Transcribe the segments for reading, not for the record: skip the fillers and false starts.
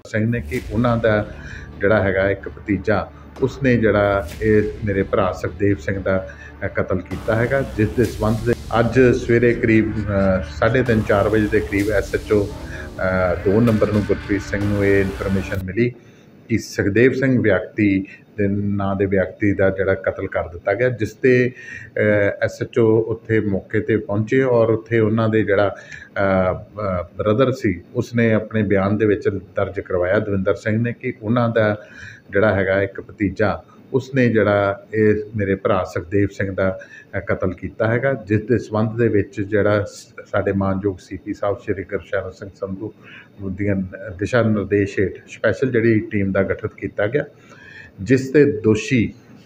सिंह ने कि उन्हों का जोड़ा है एक भतीजा उसने जोड़ा ये मेरे भरा सुखदेव सिंह का कतल किया है, जिस के संबंध अज सवेरे करीब 3:30-4 बजे के करीब SHO 2 नंबर में गुरप्रीत सिंह को ये इनफॉर्मेशन मिली कि सुखदेव सिंह व्यक्ति के नाँ के व्यक्ति का जोड़ा कतल कर दिता गया, जिसते SHO उत्थे मौके पर पहुँचे और उत्थे उन्होंने जोड़ा ब्रदर सी उसने अपने बयान दे विच दर्ज करवाया दविंदर सिंह ने कि उन्हों का जोड़ा है एक भतीजा उसने जोड़ा ये मेरे भरा सुखदेव सिंह का कतल किया है, जिस के संबंध दे विच जोड़ा साडे मानयोग CP साहब श्री गुरशरण सिंह संधू दियां दिशा निर्देश हेठ स्पैशल जिहड़ी टीम का गठित किया गया, जिस ते दोषी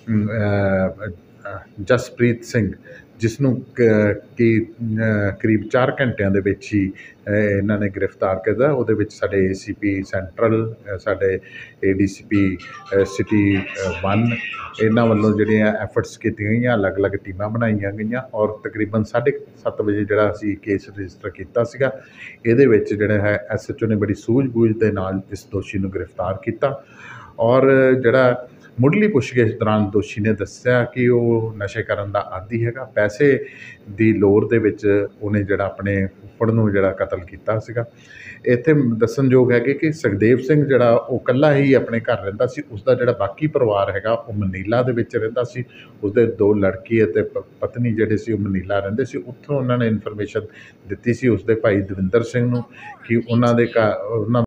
जसप्रीत सिंह जिसनों कि करीब 4 घंटिया दे विच ही इन्हां ने गिरफ्तार किया। उहदे विच साडे ACP सेंट्रल साडे ADCP सिटी 1 इन्हां वल्लों जिहड़ियां एफर्ट्स कीतियां गईयां, अलग अलग टीमां बनाईयां गईयां और तकरीबन 7:30 बजे जिहड़ा असीं केस रजिस्टर कीता सीगा। इहदे विच जिहड़ा है SHO ने बड़ी सूझ-बूझ दे नाल इस दोषी नूं गिरफ्तार किया और जिहड़ा मुढ़ली पुछगिछ दौरान दोषी ने दस्सिया कि वह नशे करन दा आदी है, पैसे की लोड़ दे विच उहने जिहड़ा अपने फुੱਫੜ नूं जिहड़ा कतल किया सीगा। इत्थे दस्सणयोग है कि सुखदेव सिंह जिहड़ा वो कल्ला ही अपने घर रहिंदा सी, उसका जिहड़ा बाकी परिवार हैगा वो मनीला दे विच रहिंदा सी, उसदे 2 लड़की अते पत्नी जिहड़े सी मनीला रहिंदे सी। उत्थों उन्होंने इनफॉर्मेशन दित्ती सी उसदे भाई दविंदर सिंह नूं कि उन्हां दे घर